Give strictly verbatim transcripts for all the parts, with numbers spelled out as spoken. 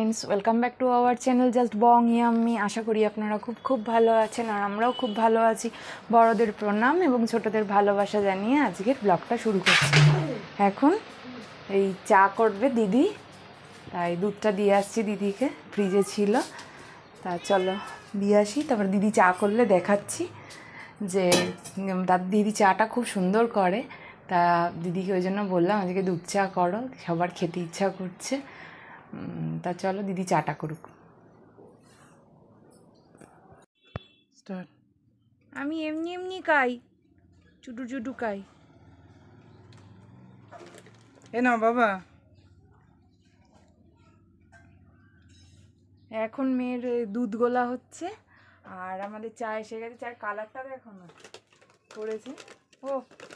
Friends welcome back to our channel जस्टबंग्यामी। आशा करी आपनारा खूब खूब भालो आछेन और आमराओ खूब भालो आछि। बड़ोदेर प्रणाम एबं छोटोदेर भालोबासा जानिये आजकेर ब्लगटा शुरू करछि। एखन এই চা করবে দিদি, তাই দুধটা দিয়ে আসছি দিদিকে, ফ্রিজে ছিল। তা চলো দিয়ে আসি, তারপর দিদি চা করলে দেখাচ্ছি যে তার দিদি চাটা খুব সুন্দর করে। তা দিদিকে ওই জন্য বললাম আজকে দুধ চা করো, সবার খেতে ইচ্ছা করছে। তা চলো দিদি চাটা করুক। স্টার্ট। আমি এমনি এমনি খাই, চুটু চুটু খাই। এ না বাবা, এখন মেয়ের দুধ গোলা হচ্ছে আর আমাদের চা এসে গেছে। চায়ের কালারটা দেখো না করেছে। ও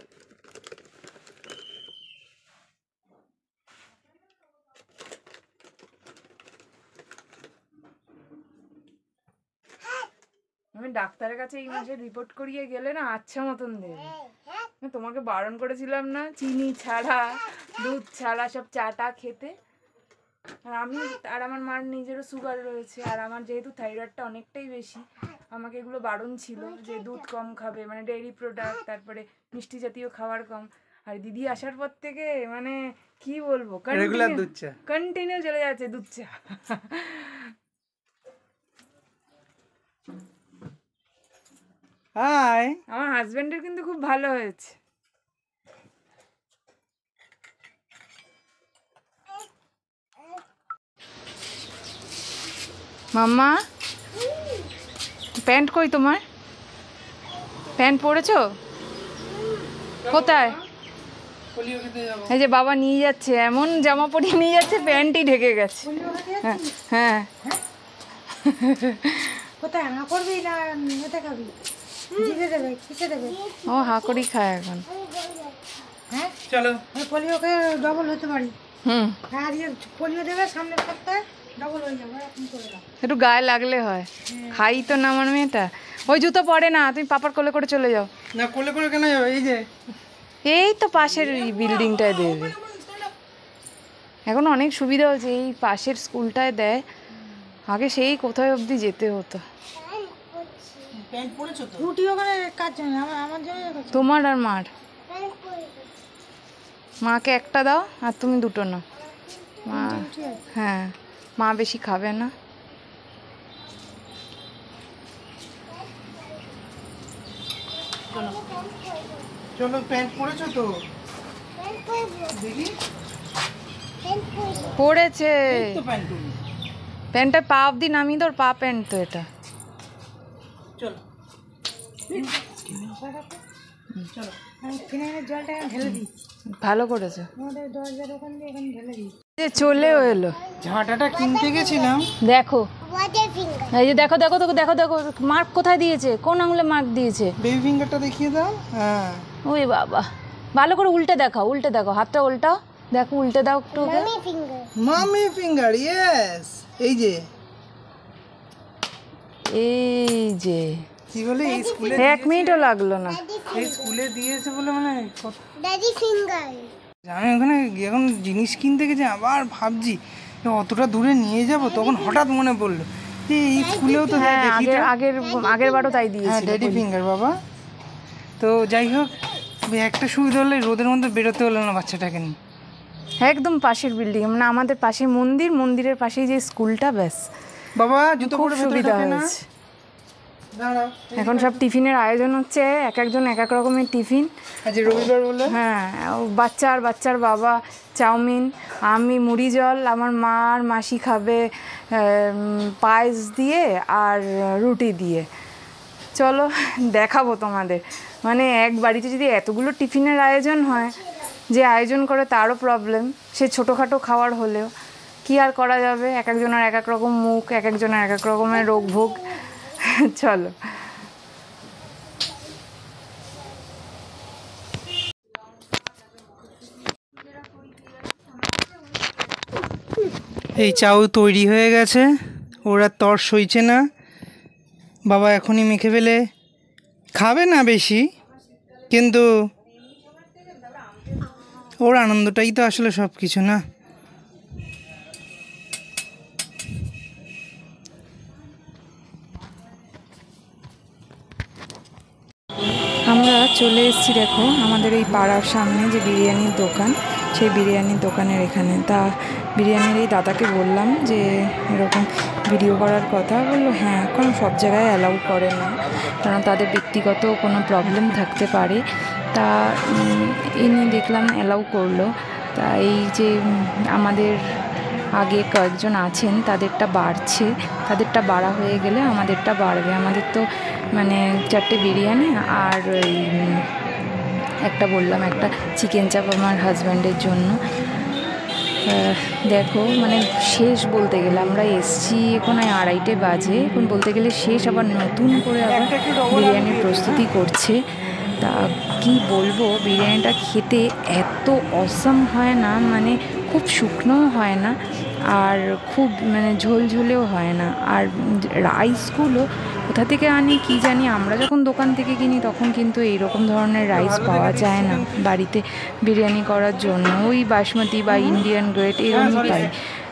আমি ডাক্তারের কাছে এই মাসে রিপোর্ট করিয়ে গেলে না আচ্ছা মতন দেবে। তোমাকে বারণ করেছিলাম না চিনি ছাড়া দুধ ছাড়া সব চাটা খেতে। আর আমি আর আমার মার নিজেরও সুগার রয়েছে, আর আমার যেহেতু থাইরয়েডটা অনেকটাই বেশি, আমাকে এগুলো বারণ ছিল যে দুধ কম খাবে, মানে ডেইরি প্রোডাক্ট, তারপরে মিষ্টি জাতীয় খাবার কম। আর দিদি আসার পর থেকে মানে কি বলবো, রেগুলার দুধ চা কন্টিনিউ চলে যাচ্ছে দুধ চা। হাই, আমার হাজবেন্ডের কিন্তু খুব ভালো হয়েছে। মাম্মা প্যান্ট কই তোমার? প্যান্ট পরেছো কোথায়? এই যে বাবা নিয়ে যাচ্ছে, এমন জামা পরিয়ে নিয়ে যাচ্ছে প্যান্টই ঢেকে গেছে। হ্যাঁ হ্যাঁ কোথায় হা করবি না ওটা খাবি? জিভে দেবে, কিসে দেবে? ও হা করি খায় এখন। হ্যাঁ চলো পোলিওকে ডবল হতে পারি। হুম আর ইয়ে পোলিও দেবে সামনের সপ্তাহে, ডবল হয়ে যাবে। এখন করে দাও, একটু গায়ে লাগলে হয়। খাই তো না আমার মেয়েটা। ওই জুতো পরে না, তুমি পাপার কোলে করে চলে যাও। না কোলে করে কেন যাবে? এই যে এই তো পাশের বিল্ডিংটায় দেবে। এখন অনেক সুবিধা হয়েছে, এই পাশের স্কুলটায় দেয়। আগে সেই কোথায় অবধি যেতে হতো। রুটি ওখানে কাজ জানে আমার আমার জন্য। তোমার আর মার, মাকে একটা দাও আর তুমি দুটো নাও। মা হ্যাঁ, মা বেশি খাবে না। চলো প্যান্ট পরেছো তো দেখি? পড়েছে তো প্যান্ট পরি। প্যান্টটা পা অবধি নামিয়ে তোর পা প্যান্ট তো এটা। চলো চলো ফিনাইলের জলটা এখন ঢেলে দিই। ভালো করেছে। আমাদের দরজার ওখান দিয়ে এখন ঢেলে দিই। যে চলেও এলো। ঝাঁটাটা কিনতে গেছিলাম, দেখো এই যে দেখো দেখো দেখো দেখো দেখো মার্ক কোথায় দিয়েছে, কোন আঙুলে মার্ক দিয়েছে। বেবি ফিঙ্গারটা দেখিয়ে দাও। হ্যাঁ ওই বাবা, ভালো করে উল্টে দেখাও, উল্টে দেখো, হাতটা উল্টাও, দেখো উল্টে দাও একটু। মামি ফিঙ্গার, ইয়েস। এই যে এই যে কি বলে এই স্কুলে এক মিনিটও লাগলো না। এই স্কুলে দিয়েছে বলে মানে কত। Daddy finger. আমি ওখানে এখন জিনিস কিনতে গেছি, আবার ভাবছি অতটা দূরে নিয়ে যাব, তখন হঠাৎ মনে পড়লো যে এই স্কুলেও তো হ্যাঁ, আগের আগের আগের বারও তাই হ্যাঁ দিয়েছিল। ড্যাডি ফিঙ্গার বাবা। তো যাই হোক, একটা সুবিধা হলে রোদের মধ্যে বেরোতে হলো না বাচ্চাটাকে নিয়ে। একদম পাশের বিল্ডিং, মানে আমাদের পাশে মন্দির, মন্দিরের পাশেই যে স্কুলটা, ব্যাস বাবা জুতো খুব পরে সুবিধা হয়েছে। এখন সব টিফিনের আয়োজন হচ্ছে, এক একজন এক এক রকমের টিফিন। আজ রবিবার বলে হ্যাঁ, বাচ্চার বাচ্চার বাবা চাউমিন, আমি মুড়ি জল, আমার মা আর মাসি খাবে পায়েস দিয়ে আর রুটি দিয়ে। চলো দেখাবো তোমাদের, মানে এক বাড়িতে যদি এতগুলো টিফিনের আয়োজন হয়, যে আয়োজন করে তারও প্রবলেম, সে ছোটোখাটো খাওয়ার হলেও কি আর করা যাবে। এক একজনের এক এক রকম মুখ, এক একজনের এক এক রকমের রোগ ভোগ। চলো এই চাউ তৈরি হয়ে গেছে, ওরা তর সইছে না। বাবা এখনই মেখে ফেলে খাবে না বেশি, কিন্তু ওর আনন্দটাই তো আসলে সব কিছু না। আমরা চলে এসেছি দেখো আমাদের এই পাড়ার সামনে যে বিরিয়ানির দোকান, সেই বিরিয়ানির দোকানের এখানে। তা বিরিয়ানির এই দাদাকে বললাম যে এরকম ভিডিও করার কথা। বললো হ্যাঁ, এখন সব জায়গায় অ্যালাউ করে না, কারণ তাদের ব্যক্তিগত কোনো প্রবলেম থাকতে পারে। তা ইনি দেখলাম অ্যালাউ করলো। তা এই যে আমাদের আগে কয়েকজন আছেন তাদেরটা বাড়ছে, তাদেরটা বাড়া হয়ে গেলে আমাদেরটা বাড়বে। আমাদের তো মানে চারটে বিরিয়ানি আর ওই একটা বললাম একটা চিকেন চাপ আমার হাজব্যান্ডের জন্য। দেখো মানে শেষ বলতে গেলে, আমরা এসছি এখন আড়াইটে বাজে, এখন বলতে গেলে শেষ, আবার নতুন করে আবার বিরিয়ানির প্রস্তুতি করছে। তা কি বলবো, বিরিয়ানিটা খেতে এত অসাম হয় না, মানে খুব শুকনোও হয় না আর খুব মানে ঝোলঝোলেও হয় না। আর রাইসগুলো কোথা থেকে আনি কি জানি, আমরা যখন দোকান থেকে কিনি তখন কিন্তু এইরককম ধরনের রাইস পাওয়া যায় না বাড়িতে বিরিয়ানি করার জন্য। ওই বাসমতি বা ইন্ডিয়ান গ্রেট এরকমই পাই,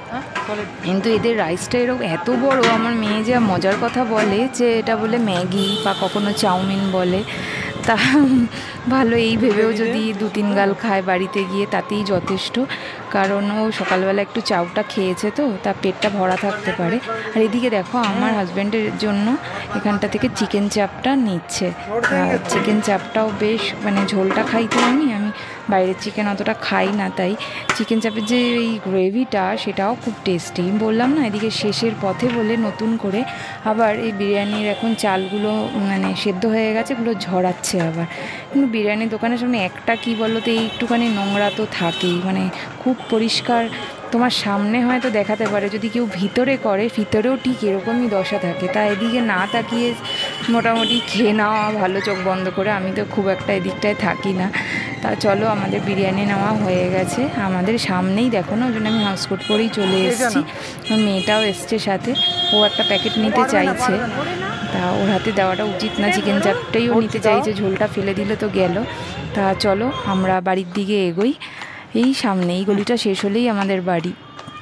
কিন্তু এদের রাইসটা এরকম এত বড়। আমার মেয়ে যা মজার কথা বলে যে এটা বলে ম্যাগি বা কখনো চাউমিন বলে। তা ভালো, এই ভেবেও যদি দু তিন গাল খায় বাড়িতে গিয়ে তাতেই যথেষ্ট, কারণ ও সকালবেলা একটু চাউটা খেয়েছে তো, তা পেটটা ভরা থাকতে পারে। আর এদিকে দেখো আমার হাজব্যান্ডের জন্য এখানটা থেকে চিকেন চাপটা নিচ্ছে। চিকেন চাপটাও বেশ মানে ঝোলটা খাই তো আমি আমি বাইরের চিকেন অতটা খাই না, তাই চিকেন চাপের যে এই গ্রেভিটা সেটাও খুব টেস্টি। বললাম না এদিকে শেষের পথে বলে নতুন করে আবার এই বিরিয়ানির এখন চালগুলো মানে সেদ্ধ হয়ে গেছে, এগুলো ঝরাচ্ছে আবার। কিন্তু বিরিয়ানির দোকানের সামনে একটা কি বলো তো, এই একটুখানি নোংরা তো থাকেই, মানে খুব পরিষ্কার তোমার সামনে হয়তো দেখাতে পারে, যদি কেউ ভিতরে করে ভিতরেও ঠিক এরকমই দশা থাকে। তা এদিকে না তাকিয়ে মোটামুটি খেয়ে নেওয়া ভালো চোখ বন্ধ করে, আমি তো খুব একটা এদিকটায় থাকি না। তা চলো আমাদের বিরিয়ানি নেওয়া হয়ে গেছে, আমাদের সামনেই দেখো না, ওই জন্য আমি হাউসকোট করেই চলে এসেছি। মেয়েটাও এসছে সাথে, ও একটা প্যাকেট নিতে চাইছে, তা ওর হাতে দেওয়াটা উচিত না, চিকেন চাপটাই ও নিতে চাইছে, ঝোলটা ফেলে দিলে তো গেল। তা চলো আমরা বাড়ির দিকে এগোই, এই সামনে এই গলিটা শেষ হলেই আমাদের বাড়ি।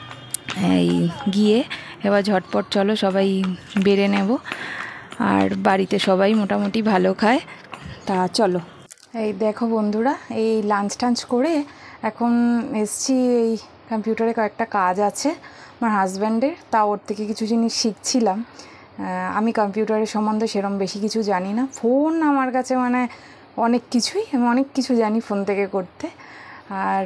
এই গিয়ে এবার ঝটপট চলো সবাই বেড়ে নেব, আর বাড়িতে সবাই মোটামুটি ভালো খায়। তা চলো, এই দেখো বন্ধুরা, এই লাঞ্চ টাঞ্চ করে এখন এসছি, এই কম্পিউটারে কয়েকটা কাজ আছে আমার হাজব্যান্ডের, তা ওর থেকে কিছু জিনিস শিখছিলাম। আমি কম্পিউটারের সম্বন্ধে সেরকম বেশি কিছু জানি না, ফোন আমার কাছে মানে অনেক কিছুই, আমি অনেক কিছু জানি ফোন থেকে করতে। আর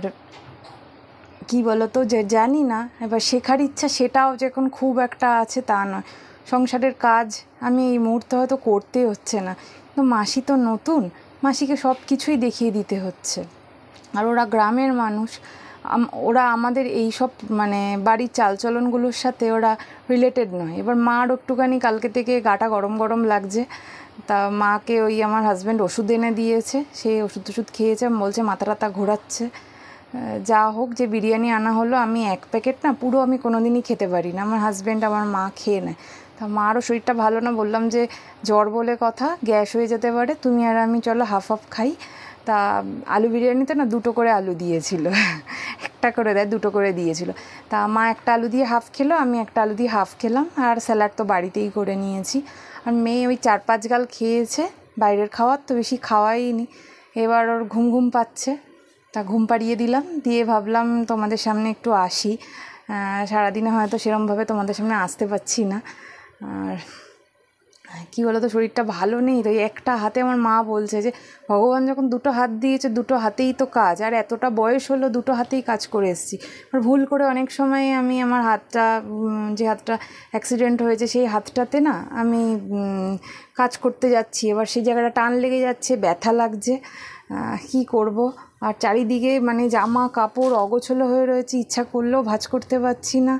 কি বলো তো, যে জানি না এবার শেখার ইচ্ছা সেটাও যে এখন খুব একটা আছে তা নয়। সংসারের কাজ আমি এই মুহূর্তে হয়তো করতে হচ্ছে না, কিন্তু মাসি তো নতুন, মাসিকে সব কিছুই দেখিয়ে দিতে হচ্ছে। আর ওরা গ্রামের মানুষ, ওরা আমাদের এই সব মানে বাড়ির চালচলনগুলোর সাথে ওরা রিলেটেড নয়। এবার মার একটুখানি কালকে থেকে গাটা গরম গরম লাগছে, তা মাকে ওই আমার হাজব্যান্ড ওষুধ এনে দিয়েছে, সেই ওষুধ টষুধ খেয়েছে, বলছে মাথা টাথা ঘোরাচ্ছে। যা হোক, যে বিরিয়ানি আনা হলো, আমি এক প্যাকেট না পুরো আমি কোনো দিনই খেতে পারি না, আমার হাজব্যান্ড আমার মা খেয়ে নেয়। তা মারও শরীরটা ভালো না, বললাম যে জ্বর বলে কথা, গ্যাস হয়ে যেতে পারে, তুমি আর আমি চলো হাফ হাফ খাই। তা আলু বিরিয়ানিতে না দুটো করে আলু দিয়েছিল, একটা করে দেয় দুটো করে দিয়েছিল। তা মা একটা আলু দিয়ে হাফ খেলো, আমি একটা আলু দিয়ে হাফ খেলাম, আর স্যালাড তো বাড়িতেই করে নিয়েছি। আর মেয়ে ওই চার পাঁচ গাল খেয়েছে, বাইরের খাওয়ার তো বেশি খাওয়াইনি। এবার ওর ঘুম ঘুম পাচ্ছে, তা ঘুম পাড়িয়ে দিলাম, দিয়ে ভাবলাম তোমাদের সামনে একটু আসি, সারাদিনে হয়তো সেরমভাবে তোমাদের সামনে আসতে পারছি না। আর কী বলো তো, শরীরটা ভালো নেই তো, একটা হাতে আমার মা বলছে যে ভগবান যখন দুটো হাত দিয়েছে দুটো হাতেই তো কাজ, আর এতটা বয়স হলো দুটো হাতেই কাজ করে এসেছি। আর ভুল করে অনেক সময় আমি আমার হাতটা, যে হাতটা অ্যাক্সিডেন্ট হয়েছে সেই হাতটাতে না আমি কাজ করতে যাচ্ছি, এবার সেই জায়গাটা টান লেগে যাচ্ছে, ব্যথা লাগছে, কি করব। আর চারিদিকে মানে জামা কাপড় অগোছলো হয়ে রয়েছে, ইচ্ছা করলেও ভাঁজ করতে পারছি না।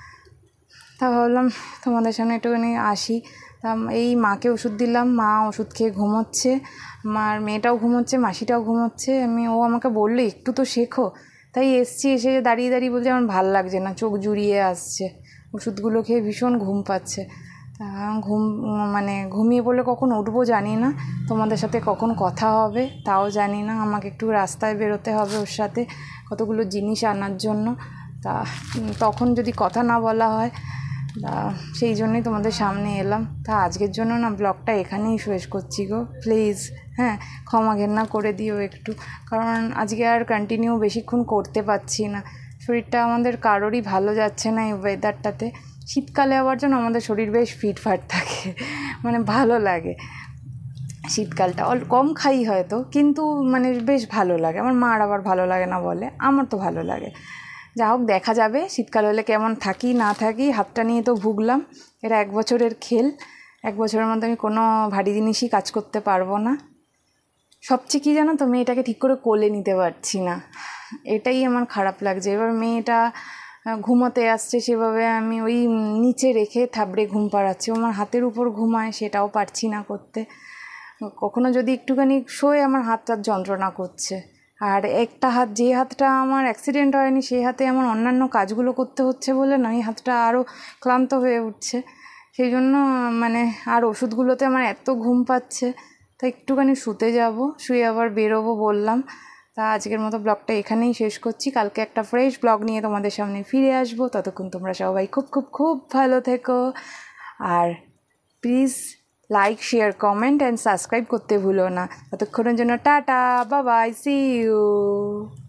তা ভাবলাম তোমাদের সামনে একটুখানি আসি। তা এই মাকে ওষুধ দিলাম, মা ওষুধ খেয়ে ঘুমোচ্ছে, মার মেয়েটাও ঘুমোচ্ছে, মাসিটাও ঘুমোচ্ছে। আমি ও আমাকে বললো একটু তো শেখো, তাই এসছি, এসে দাঁড়িয়ে দাঁড়িয়ে বলছে আমার ভাল লাগছে না, চোখ জুড়িয়ে আসছে, ওষুধগুলো খেয়ে ভীষণ ঘুম পাচ্ছে। তা ঘুম মানে ঘুমিয়ে পড়লে কখন উঠবো জানি না, তোমাদের সাথে কখন কথা হবে তাও জানি না, আমাকে একটু রাস্তায় বেরোতে হবে ওর সাথে কতগুলো জিনিস আনার জন্য। তা তখন যদি কথা না বলা হয় তা সেই জন্যই তোমাদের সামনে এলাম। তা আজকের জন্য না ব্লগটা এখানেই শেষ করছি গো, প্লিজ। হ্যাঁ, ক্ষমা ঘেন্না করে দিও একটু, কারণ আজকে আর কন্টিনিউ বেশিক্ষণ করতে পারছি না। শরীরটা আমাদের কারোরই ভালো যাচ্ছে না এই ওয়েদারটাতে। শীতকালে আবার যেন আমাদের শরীর বেশ ফিটফাট থাকে, মানে ভালো লাগে। শীতকালটা অল কম খাই হয়তো, কিন্তু মানে বেশ ভালো লাগে। আমার মার আবার ভালো লাগে না বলে, আমার তো ভালো লাগে। যা হোক, দেখা যাবে শীতকাল হলে কেমন থাকি না থাকি। হাতটা নিয়ে তো ভুগলাম, এটা এক বছরের খেল। এক বছরের মধ্যে আমি কোনো ভারী জিনিসই কাজ করতে পারবো না। সবচেয়ে কী জানো তো, মেয়েটাকে ঠিক করে কোলে নিতে পারছি না, এটাই আমার খারাপ লাগছে। এবার মেয়েটা ঘুমোতে আসছে, সেভাবে আমি ওই নিচে রেখে থাবড়ে ঘুম পাড়াচ্ছি। আমার হাতের উপর ঘুমায়, সেটাও পারছি না করতে। কখনো যদি একটুখানি শোয়, আমার হাতটার যন্ত্রণা করছে। আর একটা হাত, যে হাতটা আমার অ্যাক্সিডেন্ট হয়নি, সেই হাতে আমার অন্যান্য কাজগুলো করতে হচ্ছে বলে না, এই হাতটা আরও ক্লান্ত হয়ে উঠছে। সেই জন্য মানে আর ওষুধগুলোতে আমার এত ঘুম পাচ্ছে, তা একটুখানি শুতে যাব, শুয়ে আবার বেরোবো বললাম। তা আজকের মতো ব্লগটা এখানেই শেষ করছি। কালকে একটা ফ্রেশ ব্লগ নিয়ে তোমাদের সামনে ফিরে আসবো। ততক্ষণ তোমরা সবাই খুব খুব খুব ভালো থেকো। আর please like, share, comment and subscribe করতে ভুলো না। ততক্ষণের জন্য tata, bye bye, see you.